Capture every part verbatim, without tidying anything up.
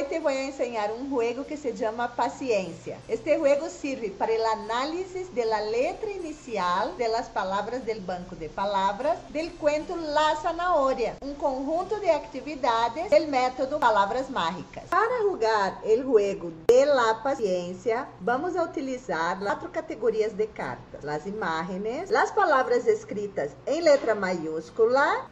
Hoy te voy a enseñar un juego que se llama Paciencia. Este juego sirve para el análisis de la letra inicial de las palabras del banco de palabras del cuento La Zanahoria, un conjunto de actividades del método Palabras Mágicas. Para jugar el juego de la paciencia, vamos a utilizar cuatro categorías de cartas: las imágenes, las palabras escritas en letra mayúscula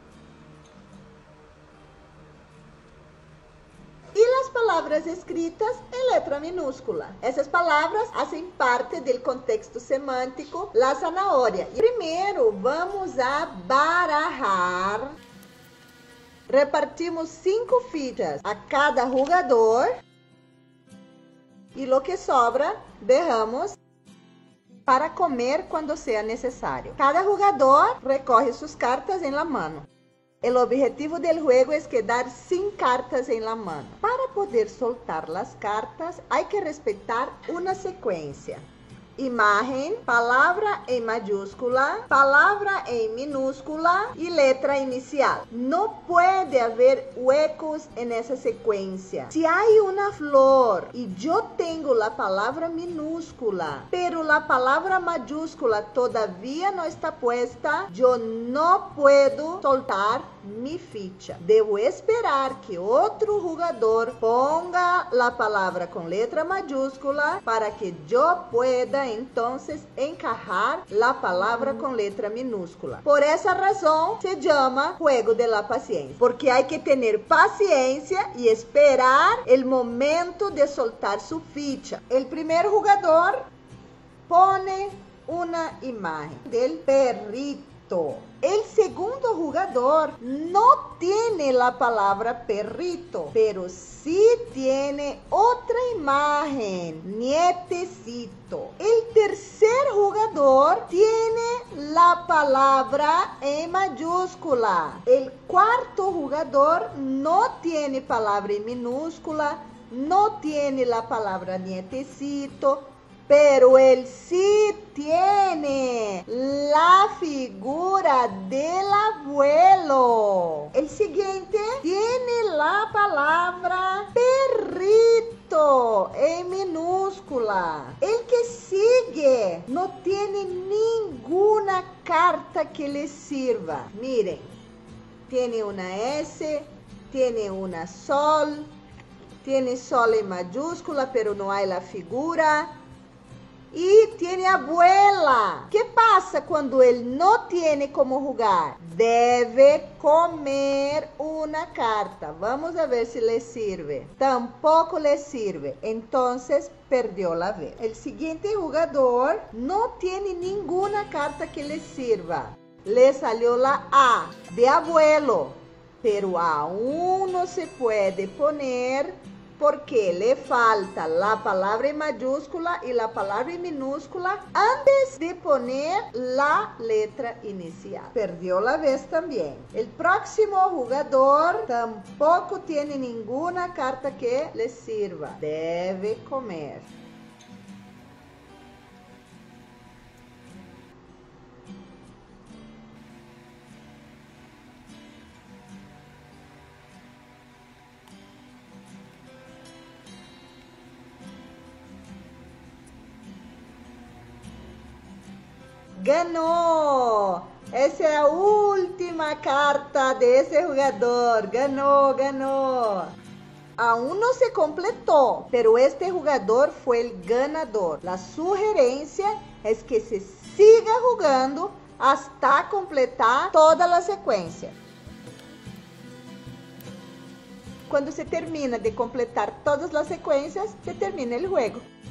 y las palabras escritas en letra minúscula. Essas palavras hacen parte del contexto semântico La Zanahoria. E primeiro vamos a barajar. Repartimos cinco fichas a cada jogador e lo que sobra dejamos para comer quando seja necessário. Cada jogador recorre suas cartas em la mano. El objetivo del juego es quedar sin cartas en la mano. Para poder soltar las cartas hay que respetar una secuencia: imagen, palabra en mayúscula, palabra en minúscula y letra inicial. No puede haber huecos en esa secuencia. Si hay una flor y yo tengo la palabra minúscula, pero la palabra mayúscula todavía no está puesta, yo no puedo soltar mi ficha. Debo esperar que otro jugador ponga la palabra con letra mayúscula para que yo pueda entonces encajar la palabra con letra minúscula. Por esa razón se llama juego de la paciencia, porque hay que tener paciencia y esperar el momento de soltar su ficha. El primer jugador pone una imagen del perrito. El segundo jugador no tiene la palabra perrito, pero sí tiene otra imagen, nietecito. El tercer jugador tiene la palabra en mayúscula. El cuarto jugador no tiene palabra en minúscula, no tiene la palabra nietecito, pero él sí tiene la figura del abuelo. El siguiente tiene la palabra perrito en minúscula. El que sigue no tiene ninguna carta que le sirva. Miren, tiene una S, tiene una sol, tiene sol en mayúscula, pero no hay la figura. E tem abuela. ¿Qué pasa quando ele não tem como jogar? Deve comer uma carta. Vamos a ver se le sirve. Tampoco le sirve. Entonces perdió la vez. El siguiente jugador no tiene ninguna carta que le sirva. Le salió la A de abuelo, pero aún no se puede poner porque le falta la palabra en mayúscula y la palabra en minúscula antes de poner la letra inicial. Perdió la vez también. El próximo jugador tampoco tiene ninguna carta que le sirva. Debe comer. Ganhou! Essa é a última carta desse jogador. Ganhou, ganhou. Aún no se completou, pero este jugador foi o ganador. A sugerência é que se siga jogando hasta completar toda a sequência. Quando se termina de completar todas as sequências, se termina o jogo.